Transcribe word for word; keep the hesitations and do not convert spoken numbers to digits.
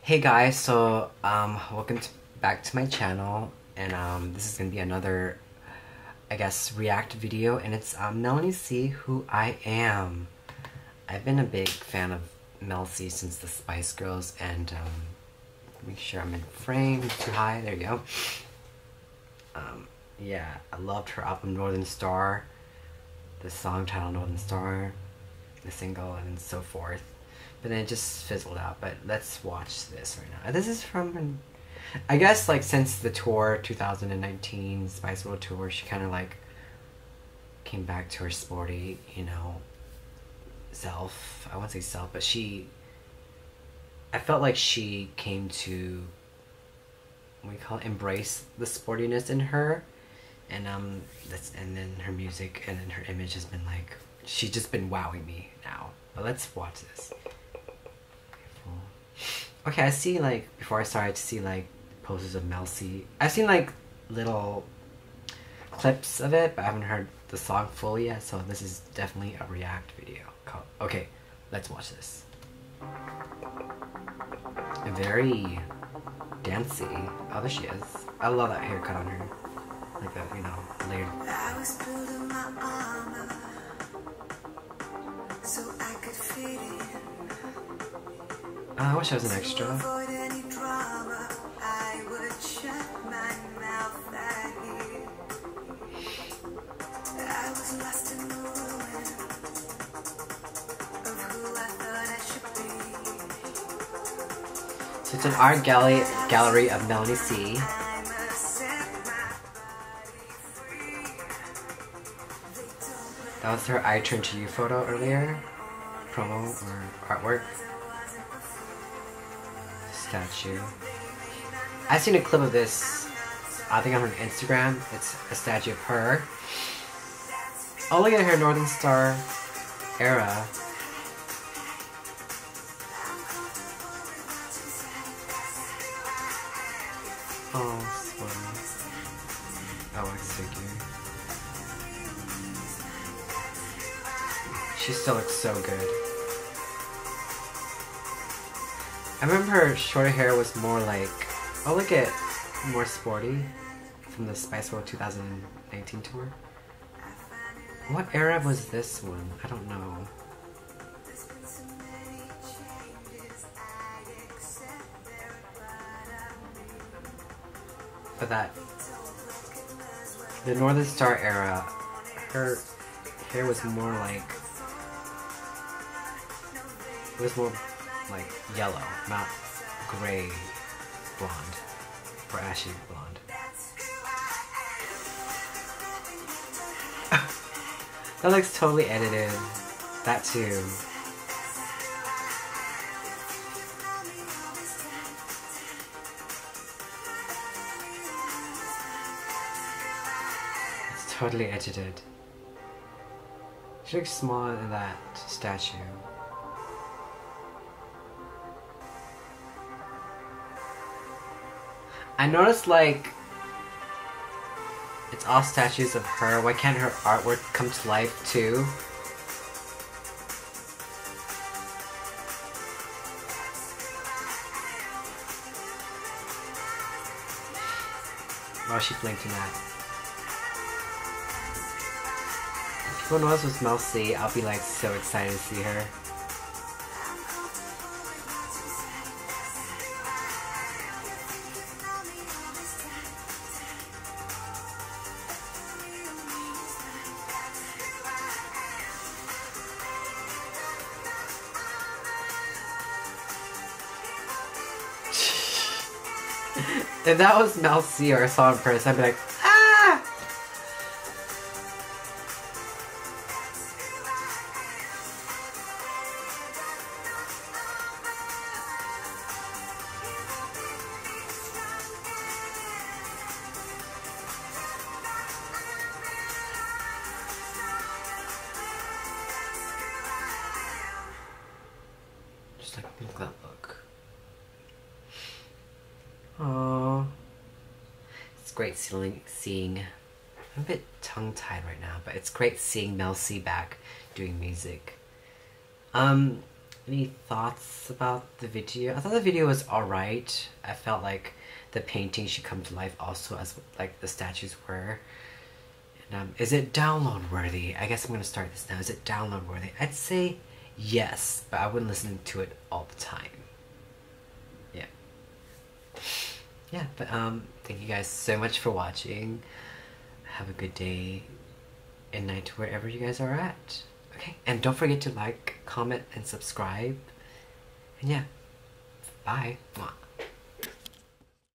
Hey guys, so um, welcome to, back to my channel, and um, this is gonna be another, I guess, react video, and it's um, Melanie C, who I am. I've been a big fan of Mel C since the Spice Girls, and um, make sure I'm in frame too high. There you go. Um, yeah, I loved her album Northern Star, the song title Northern Star, the single, and so forth. But then it just fizzled out. But let's watch this right now. This is from, I guess, like since the tour two thousand nineteen Spice World Tour, she kind of like came back to her sporty, you know, self. I won't say self, but she. I felt like she came to, what we call it, embrace the sportiness in her, and um, that's and then her music and then her image has been like, she's just been wowing me now. But let's watch this. Okay, I see, like, before I started to see, like, posters of Mel C. I've seen, like, little clips of it, but I haven't heard the song fully yet, so this is definitely a react video. Okay, let's watch this. Very dancey. Oh, there she is. I love that haircut on her. Like that, you know, layered. I was building my armor so I could fit in. Uh, I wish I was an extra. So it's an art gallery gallery of Melanie C. That was her I Turn to You photo earlier. Promo or artwork. Statue. I've seen a clip of this, I think on her Instagram. It's a statue of her. Oh, look at her Northern Star era. Oh, sweaty. Oh, wax figure. She still looks so good. I remember her shorter hair was more like, oh look at, more sporty from the Spice World two thousand nineteen tour. What era was this one? I don't know. But that, the Northern Star era, her hair was more like, it was more like yellow, not gray blonde or ashy blonde. That looks totally edited. That too. It's totally edited. She looks smaller than that statue. I noticed, like, it's all statues of her. Why can't her artwork come to life too? Oh, she blinked in that. If people know this was Mel C, I'll be like so excited to see her. If that was Mel C or I saw in person, I'd be like, ah! Just like, look at that look. Aww. It's great seeing, seeing, I'm a bit tongue-tied right now, but it's great seeing Mel C back doing music. Um, any thoughts about the video? I thought the video was alright. I felt like the painting should come to life also as like the statues were. And, um, is it download worthy? I guess I'm gonna start this now. Is it download worthy? I'd say yes, but I wouldn't listen to it all the time. Yeah. Yeah, but um, thank you guys so much for watching. Have a good day and night wherever you guys are at. Okay, and don't forget to like, comment, and subscribe. And yeah, bye. Mwah.